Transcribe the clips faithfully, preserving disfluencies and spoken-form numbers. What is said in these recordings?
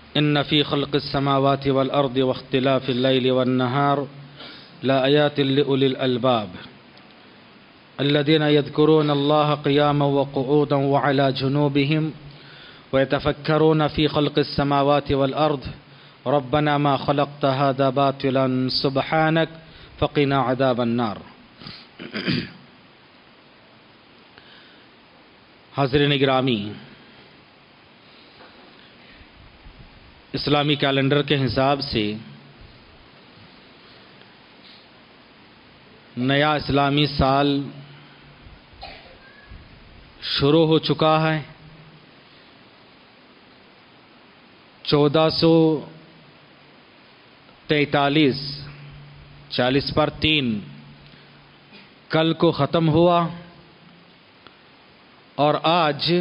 إن في خلق السماوات والأرض واختلاف الليل والنهار لآيات لأولي الألباب الذين يذكرون الله قياما وقعودا وعلى جنوبهم ويتفكرون في خلق السماوات والأرض ربنا ما خلقت هذا باطلا سبحانك فقنا عذاب النار۔ حاضرین گرامی، اسلامی کیلنڈر کے حساب سے نیا اسلامی سال شروع ہو چکا ہے۔ چودہ سو تینتالیس چالیس پر تین کل کو ختم ہوا اور آج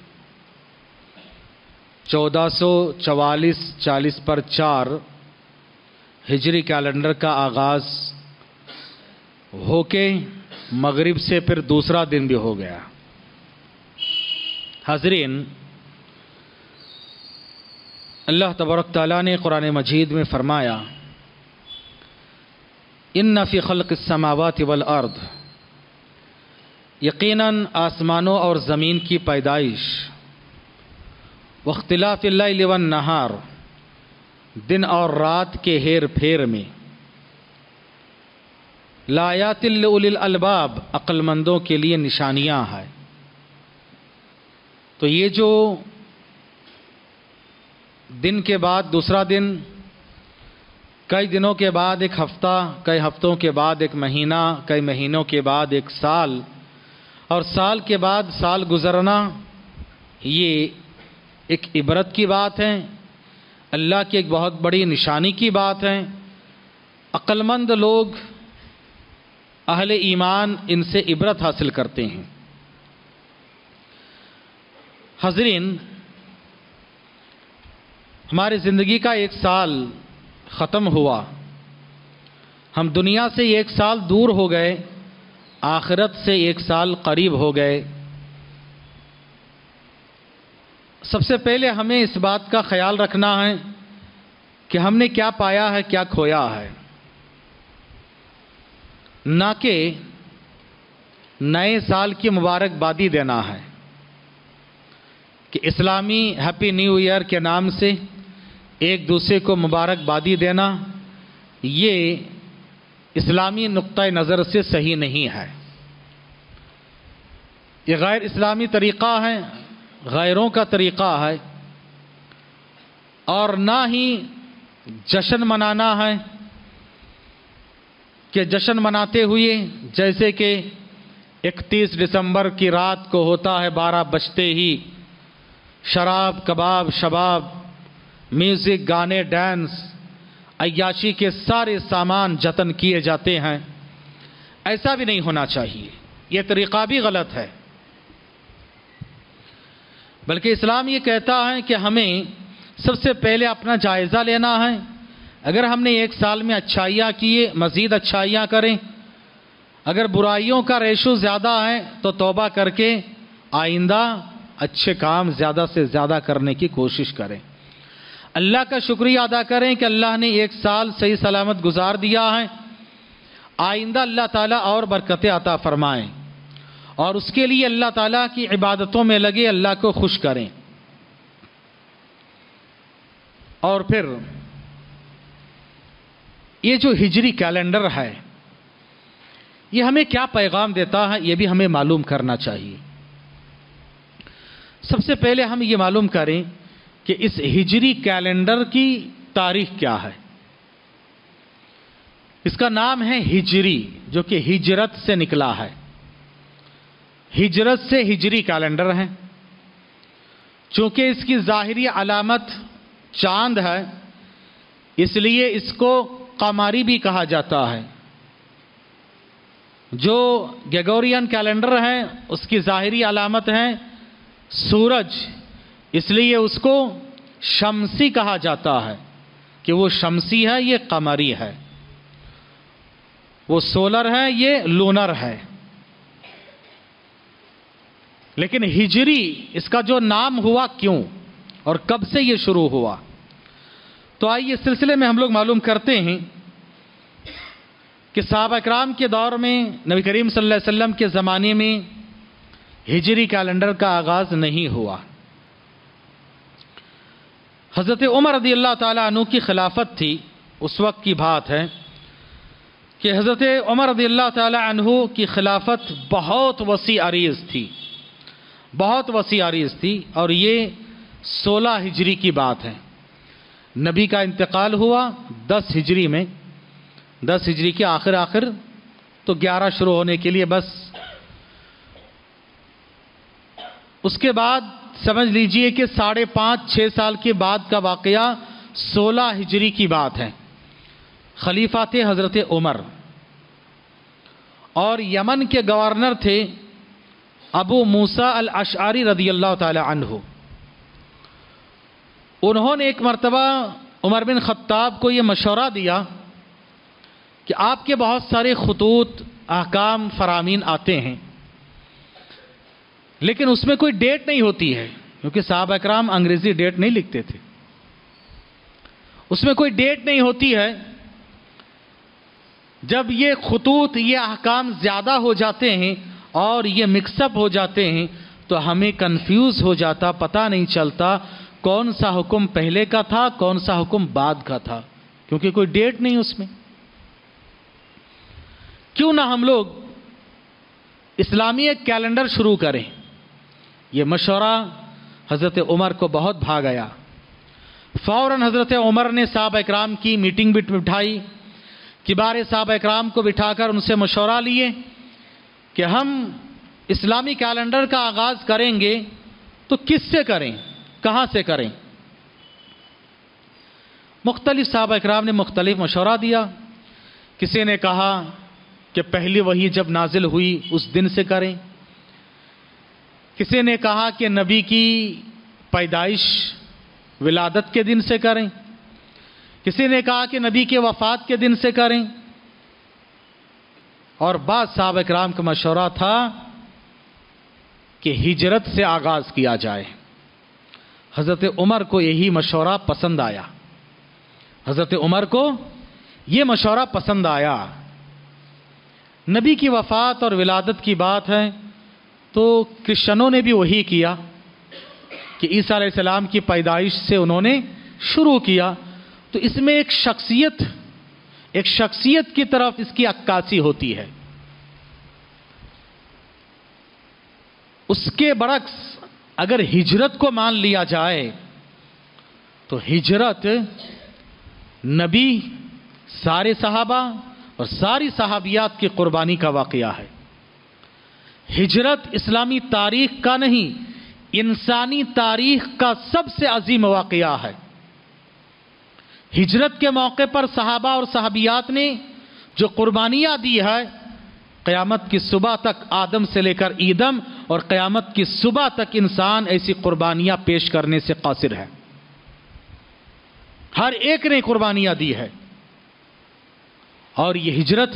چودہ سو چوالیس چالیس پر چار ہجری کیلنڈر کا آغاز ہو کے مغرب سے پھر دوسرا دن بھی ہو گیا۔ حاضرین، اللہ تبارک تعالیٰ نے قرآن مجید میں فرمایا ان فی خلق السماوات والارض، یقیناً آسمانوں اور زمین کی پیدائش، واختلاف اللیل والنہار، دن اور رات کے ہیر پھیر میں، لآیات لأولی الالباب، عقل مندوں کے لیے نشانیاں ہیں۔ تو یہ جو دن کے بعد دوسرا دن، کئی دنوں کے بعد ایک ہفتہ، کئی ہفتوں کے بعد ایک مہینہ، کئی مہینوں کے بعد ایک سال، اور سال کے بعد سال گزرنا، یہ ایک عبرت کی بات ہے، اللہ کی ایک بہت بڑی نشانی کی بات ہے۔ عقل مند لوگ، اہل ایمان ان سے عبرت حاصل کرتے ہیں۔ حاضرین، ہماری زندگی کا ایک سال ختم ہوا، ہم دنیا سے ایک سال دور ہو گئے، آخرت سے ایک سال قریب ہو گئے۔ سب سے پہلے ہمیں اس بات کا خیال رکھنا ہے کہ ہم نے کیا پایا ہے، کیا کھویا ہے، نہ کہ نئے سال کی مبارکبادی دینا ہے کہ اسلامی ہیپی نیو ایئر کے نام سے ایک دوسرے کو مبارکبادی دینا، یہ اسلامی نقطۂ نظر سے صحیح نہیں ہے۔ یہ غیر اسلامی طریقہ ہے، غیروں کا طریقہ ہے، اور نہ ہی جشن منانا ہے کہ جشن مناتے ہوئے جیسے کہ اکتیس دسمبر کی رات کو ہوتا ہے، بارہ بجتے ہی شراب کباب شباب، میوزک، گانے، ڈانس، عیاشی کے سارے سامان جتن کیے جاتے ہیں۔ ایسا بھی نہیں ہونا چاہیے، یہ طریقہ بھی غلط ہے۔ بلکہ اسلام یہ کہتا ہے کہ ہمیں سب سے پہلے اپنا جائزہ لینا ہے۔ اگر ہم نے ایک سال میں اچھائیاں کیے، مزید اچھائیاں کریں۔ اگر برائیوں کا ریشو زیادہ ہے تو توبہ کر کے آئندہ اچھے کام زیادہ سے زیادہ کرنے کی کوشش کریں۔ اللہ کا شکریہ ادا کریں کہ اللہ نے ایک سال صحیح سلامت گزار دیا ہے، آئندہ اللہ تعالیٰ اور برکتیں عطا فرمائیں، اور اس کے لیے اللہ تعالیٰ کی عبادتوں میں لگے، اللہ کو خوش کریں۔ اور پھر یہ جو ہجری کیلنڈر ہے، یہ ہمیں کیا پیغام دیتا ہے، یہ بھی ہمیں معلوم کرنا چاہیے۔ سب سے پہلے ہم یہ معلوم کریں کہ اس ہجری کیلنڈر کی تاریخ کیا ہے۔ اس کا نام ہے ہجری، جو کہ ہجرت سے نکلا ہے۔ ہجرت سے ہجری کیلنڈر ہے۔ چونکہ اس کی ظاہری علامت چاند ہے، اس لیے اس کو قمری بھی کہا جاتا ہے۔ جو گریگورین کیلنڈر ہے اس کی ظاہری علامت ہے سورج، اس لیے اس کو شمسی کہا جاتا ہے کہ وہ شمسی ہے، یہ قمری ہے۔ وہ سولر ہے، یہ لونر ہے۔ لیکن ہجری اس کا جو نام ہوا کیوں اور کب سے یہ شروع ہوا، تو آئیے اس سلسلے میں ہم لوگ معلوم کرتے ہیں کہ صحابہ کرام کے دور میں نبی کریم صلی اللہ علیہ وسلم کے زمانے میں ہجری کیلنڈر کا آغاز نہیں ہوا۔ حضرت عمر رضی اللہ تعالیٰ عنہ کی خلافت تھی، اس وقت کی بات ہے کہ حضرت عمر رضی اللہ تعالیٰ عنہ کی خلافت بہت وسیع عریض تھی، بہت وسیع عریض تھی، اور یہ سولہ ہجری کی بات ہے۔ نبی کا انتقال ہوا دس ہجری میں، دس ہجری کے آخر آخر، تو گیارہ شروع ہونے کے لیے بس۔ اس کے بعد سمجھ لیجئے کہ ساڑھے پانچ چھ سال کے بعد کا واقعہ سولہ ہجری کی بات ہے۔ خلیفہ تھے حضرت عمر، اور یمن کے گورنر تھے ابو موسیٰ الاشعری رضی اللہ تعالی عنہ۔ انہوں نے ایک مرتبہ عمر بن خطاب کو یہ مشورہ دیا کہ آپ کے بہت سارے خطوط احکام فرامین آتے ہیں، لیکن اس میں کوئی ڈیٹ نہیں ہوتی ہے، کیونکہ صحابہ اکرام انگریزی ڈیٹ نہیں لکھتے تھے، اس میں کوئی ڈیٹ نہیں ہوتی ہے۔ جب یہ خطوط، یہ احکام زیادہ ہو جاتے ہیں اور یہ مکس اپ ہو جاتے ہیں تو ہمیں کنفیوز ہو جاتا، پتہ نہیں چلتا کون سا حکم پہلے کا تھا، کون سا حکم بعد کا تھا، کیونکہ کوئی ڈیٹ نہیں اس میں۔ کیوں نہ ہم لوگ اسلامی ایک کیلنڈر شروع کریں؟ یہ مشورہ حضرت عمر کو بہت بھا گیا۔ فوراً حضرت عمر نے صحابہ اکرام کی میٹنگ بھی بٹھائی، کبار صحابہ اکرام کو بٹھا کر ان سے مشورہ لیے کہ ہم اسلامی کیلنڈر کا آغاز کریں گے تو کس سے کریں، کہاں سے کریں؟ مختلف صحابہ اکرام نے مختلف مشورہ دیا۔ کسی نے کہا کہ پہلی وحی جب نازل ہوئی اس دن سے کریں، کسی نے کہا کہ نبی کی پیدائش ولادت کے دن سے کریں، کسی نے کہا کہ نبی کے وفات کے دن سے کریں، اور بعض صحابہ کرام کا مشورہ تھا کہ ہجرت سے آغاز کیا جائے۔ حضرت عمر کو یہی مشورہ پسند آیا، حضرت عمر کو یہ مشورہ پسند آیا۔ نبی کی وفات اور ولادت کی بات ہے تو کرسچنوں نے بھی وہی کیا کہ عیسیٰ علیہ السلام کی پیدائش سے انہوں نے شروع کیا، تو اس میں ایک شخصیت ایک شخصیت کی طرف اس کی عکاسی ہوتی ہے۔ اس کے برعکس اگر ہجرت کو مان لیا جائے تو ہجرت نبی، سارے صحابہ اور ساری صحابیات کی قربانی کا واقعہ ہے۔ ہجرت اسلامی تاریخ کا نہیں، انسانی تاریخ کا سب سے عظیم واقعہ ہے۔ ہجرت کے موقع پر صحابہ اور صحابیات نے جو قربانیاں دی ہے، قیامت کی صبح تک آدم سے لے کر ایدم اور قیامت کی صبح تک انسان ایسی قربانیاں پیش کرنے سے قاصر ہے۔ ہر ایک نے قربانیاں دی ہے، اور یہ ہجرت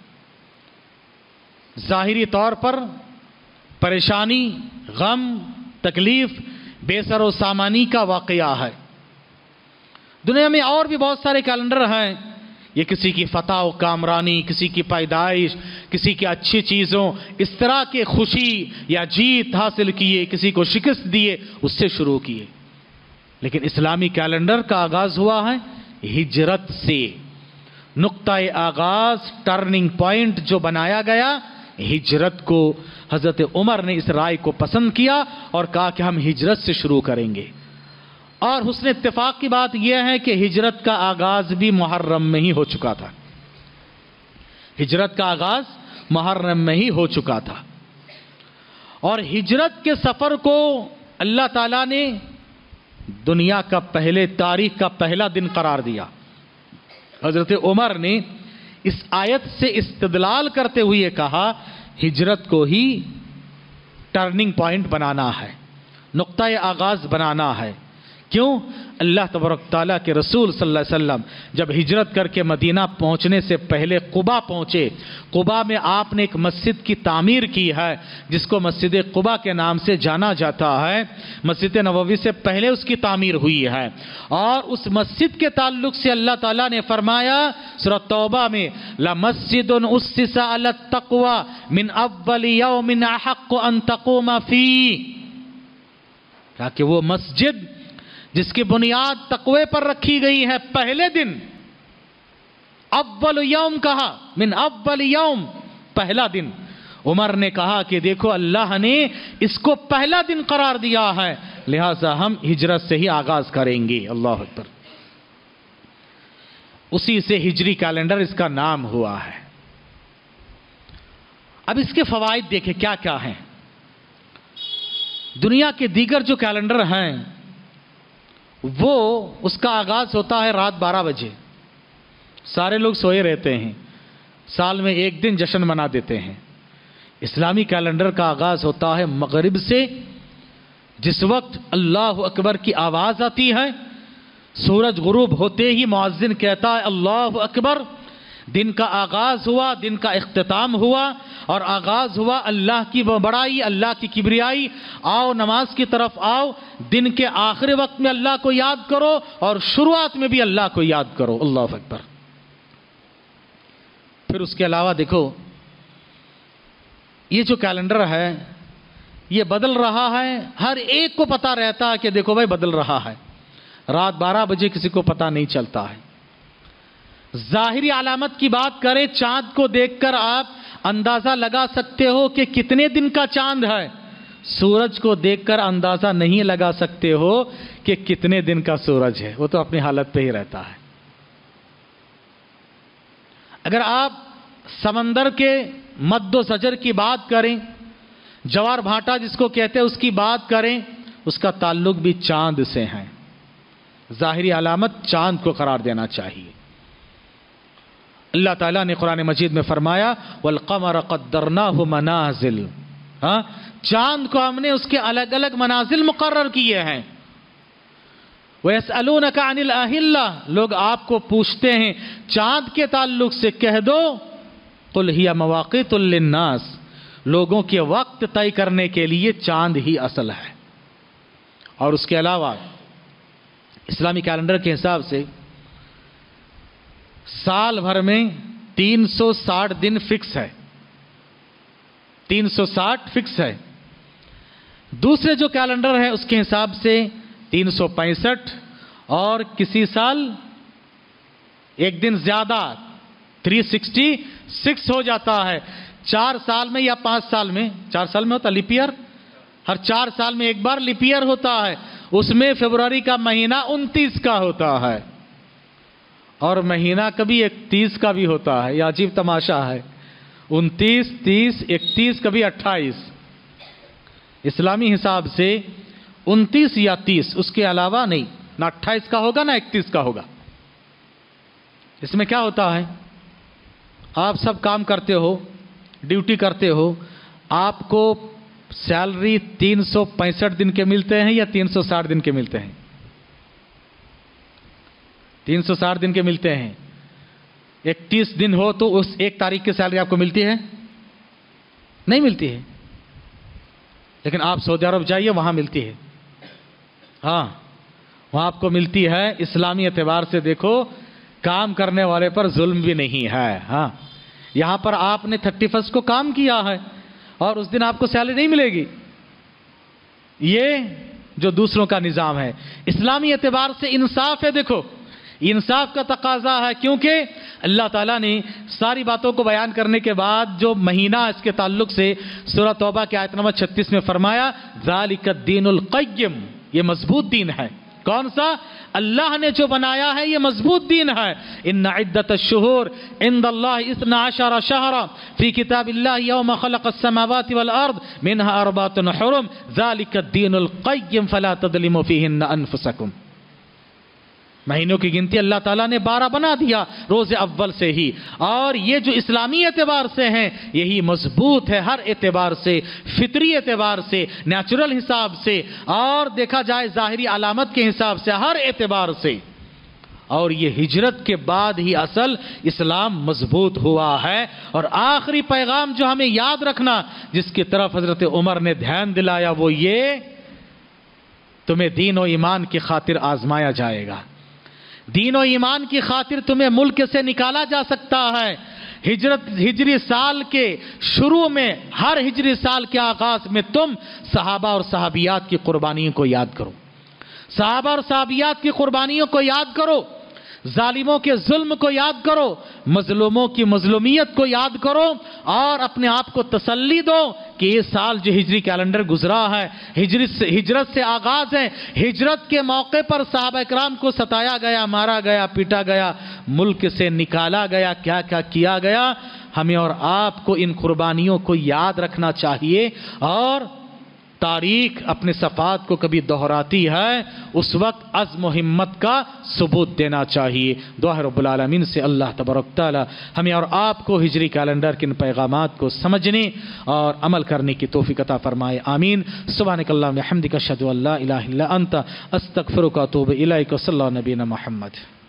ظاہری طور پر پریشانی، غم، تکلیف، بے سر و سامانی کا واقعہ ہے۔ دنیا میں اور بھی بہت سارے کیلنڈر ہیں، یہ کسی کی فتح و کامرانی، کسی کی پیدائش، کسی کی اچھی چیزوں، اس طرح کے خوشی یا جیت حاصل کیے، کسی کو شکست دیے، اس سے شروع کیے۔ لیکن اسلامی کیلنڈر کا آغاز ہوا ہے ہجرت سے۔ نقطہ آغاز، ٹرننگ پوائنٹ جو بنایا گیا ہجرت کو، حضرت عمر نے اس رائے کو پسند کیا اور کہا کہ ہم ہجرت سے شروع کریں گے۔ اور حسن اتفاق کی بات یہ ہے کہ ہجرت کا آغاز بھی محرم میں ہی ہو چکا تھا، ہجرت کا آغاز محرم میں ہی ہو چکا تھا، اور ہجرت کے سفر کو اللہ تعالیٰ نے دنیا کا پہلے تاریخ کا پہلا دن قرار دیا۔ حضرت عمر نے اس آیت سے استدلال کرتے ہوئے کہا ہجرت کو ہی ٹرننگ پوائنٹ بنانا ہے، نقطہ آغاز بنانا ہے، کیوں؟ اللہ تبارک تعالیٰ کے رسول صلی اللہ علیہ وسلم جب ہجرت کر کے مدینہ پہنچنے سے پہلے قبا پہنچے، قبا میں آپ نے ایک مسجد کی تعمیر کی ہے جس کو مسجد قبا کے نام سے جانا جاتا ہے۔ مسجد نبوی سے پہلے اس کی تعمیر ہوئی ہے، اور اس مسجد کے تعلق سے اللہ تعالیٰ نے فرمایا سورہ توبہ میں لَمَسْجِدٌ أُسِّسَ عَلَى التَّقْوَى مِنْ أَوَّلِ يَوْمٍ أَحَقُّ أَن تَقُومَ فِيهِ، تاکہ وہ مسجد جس کی بنیاد تقوی پر رکھی گئی ہے پہلے دن، اول یوم کہا، من اول یوم، پہلا دن۔ عمر نے کہا کہ دیکھو اللہ نے اس کو پہلا دن قرار دیا ہے، لہٰذا ہم ہجرت سے ہی آغاز کریں گے۔ اللہ اکبر۔ اسی سے ہجری کیلنڈر اس کا نام ہوا ہے۔ اب اس کے فوائد دیکھیں کیا کیا ہیں۔ دنیا کے دیگر جو کیلنڈر ہیں وہ اس کا آغاز ہوتا ہے رات بارہ بجے، سارے لوگ سوئے رہتے ہیں، سال میں ایک دن جشن منا دیتے ہیں۔ اسلامی کیلنڈر کا آغاز ہوتا ہے مغرب سے، جس وقت اللہ اکبر کی آواز آتی ہے، سورج غروب ہوتے ہی مؤذن کہتا ہے اللہ اکبر، دن کا آغاز ہوا، دن کا اختتام ہوا، اور آغاز ہوا اللہ کی بڑائی، اللہ کی کبریائی، آؤ نماز کی طرف آؤ، دن کے آخری وقت میں اللہ کو یاد کرو اور شروعات میں بھی اللہ کو یاد کرو۔ اللہ اکبر۔ پھر اس کے علاوہ دیکھو یہ جو کیلنڈر ہے یہ بدل رہا ہے، ہر ایک کو پتا رہتا ہے کہ دیکھو بھائی بدل رہا ہے، رات بارہ بجے کسی کو پتا نہیں چلتا ہے۔ ظاہری علامت کی بات کریں، چاند کو دیکھ کر آپ اندازہ لگا سکتے ہو کہ کتنے دن کا چاند ہے، سورج کو دیکھ کر اندازہ نہیں لگا سکتے ہو کہ کتنے دن کا سورج ہے، وہ تو اپنی حالت پہ ہی رہتا ہے۔ اگر آپ سمندر کے مد و زجر کی بات کریں، جوار بھاٹا جس کو کہتے ہیں اس کی بات کریں، اس کا تعلق بھی چاند سے ہے۔ ظاہری علامت چاند کو قرار دینا چاہیے۔ اللہ تعالیٰ نے قرآن مجید میں فرمایا وَالْقَمَرَ قَدَّرْنَاهُ مَنَازِلَ، ہاں چاند کو ہم نے اس کے الگ الگ منازل مقرر کیے ہیں۔ وَيَسْأَلُونَكَ عَنِ الْأَهِلَّةِ، لوگ آپ کو پوچھتے ہیں چاند کے تعلق سے، کہہ دو قُلْ هِيَ مَوَاقِيتُ لِلنَّاسِ، لوگوں کے وقت طے کرنے کے لیے چاند ہی اصل ہے۔ اور اس کے علاوہ اسلامی کیلنڈر کے حساب سے سال بھر میں تین سو ساٹھ دن فکس ہے، تین سو ساٹھ فکس ہے۔ دوسرے جو کیلنڈر ہے اس کے حساب سے تین سو پینسٹھ، اور کسی سال ایک دن زیادہ تین سو چھیاسٹھ ہو جاتا ہے۔ چار سال میں یا پانچ سال میں، چار سال میں ہوتا لیپ ایئر، ہر چار سال میں ایک بار لیپ ایئر ہوتا ہے، اس میں فروری کا مہینہ انتیس کا ہوتا ہے، اور مہینہ کبھی اکتیس کا بھی ہوتا ہے۔ یہ عجیب تماشا ہے، انتیس، تیس، اکتیس، کبھی اٹھائیس۔ اسلامی حساب سے انتیس یا تیس، اس کے علاوہ نہیں، نہ اٹھائیس کا ہوگا نہ اکتیس کا ہوگا۔ اس میں کیا ہوتا ہے، آپ سب کام کرتے ہو، ڈیوٹی کرتے ہو، آپ کو سیلری تین سو پینسٹھ دن کے ملتے ہیں یا تین سو ساٹھ دن کے ملتے ہیں؟ تین سو ساٹھ دن کے ملتے ہیں۔ اکتیس دن ہو تو اس ایک تاریخ کی سیلری آپ کو ملتی ہے؟ نہیں ملتی ہے، لیکن آپ سعودی عرب جائیے وہاں ملتی ہے، ہاں وہاں آپ کو ملتی ہے۔ اسلامی اعتبار سے دیکھو، کام کرنے والے پر ظلم بھی نہیں ہے۔ ہاں یہاں پر آپ نے تھرٹی فرسٹ کو کام کیا ہے اور اس دن آپ کو سیلری نہیں ملے گی، یہ جو دوسروں کا نظام ہے۔ اسلامی اعتبار سے انصاف ہے، دیکھو انصاف کا تقاضا ہے، کیونکہ اللہ تعالیٰ نے ساری باتوں کو بیان کرنے کے بعد جو مہینہ اس کے تعلق سے سورہ توبہ کے آیت نمبر چھتیس میں فرمایا ذالک الدین القیم، یہ مضبوط دین ہے۔ کون سا؟ اللہ نے جو بنایا ہے یہ مضبوط دین ہے۔ ان عدت الشہور عند اللہ اثنا عشر شہرا فی کتاب اللہ یوم خلق السماوات والارض منها اربعۃ حرم ذالک الدین القیم فلا تظلموا فیہن انفسکم۔ مہینوں کی گنتی اللہ تعالیٰ نے بارہ بنا دیا روز اول سے ہی، اور یہ جو اسلامی اعتبار سے ہیں یہی مضبوط ہے ہر اعتبار سے، فطری اعتبار سے، نیچرل حساب سے، اور دیکھا جائے ظاہری علامت کے حساب سے، ہر اعتبار سے۔ اور یہ ہجرت کے بعد ہی اصل اسلام مضبوط ہوا ہے۔ اور آخری پیغام جو ہمیں یاد رکھنا، جس کی طرف حضرت عمر نے دھیان دلایا، وہ یہ تمہیں دین و ایمان کی خاطر آزمایا جائے گا، دین و ایمان کی خاطر تمہیں ملک سے نکالا جا سکتا ہے۔ ہجرت ہجری سال کے شروع میں، ہر ہجری سال کے آغاز میں تم صحابہ اور صحابیات کی قربانیوں کو یاد کرو، صحابہ اور صحابیات کی قربانیوں کو یاد کرو، ظالموں کے ظلم کو یاد کرو، مظلوموں کی مظلومیت کو یاد کرو، اور اپنے آپ کو تسلی دو کہ یہ سال جو ہجری کیلنڈر گزرا ہے، ہجرت سے ہجرت سے آغاز ہے، ہجرت کے موقع پر صحابہ اکرام کو ستایا گیا، مارا گیا، پیٹا گیا، ملک سے نکالا گیا، کیا کیا کیا گیا۔ ہمیں اور آپ کو ان قربانیوں کو یاد رکھنا چاہیے، اور تاریخ اپنے صفحات کو کبھی دہراتی ہے، اس وقت عزم و ہمت کا ثبوت دینا چاہیے۔ دعا ہے رب العالمین سے اللہ تبارک تعالی ہمیں اور آپ کو ہجری کیلنڈر کے ان پیغامات کو سمجھنے اور عمل کرنے کی توفیق عطا فرمائے، آمین۔ سبحانک اللہم وبحمدک اشہد ان لا الہ الا انت استغفرک و اتوب الیک، صلی اللہ علیہ نبینا محمد۔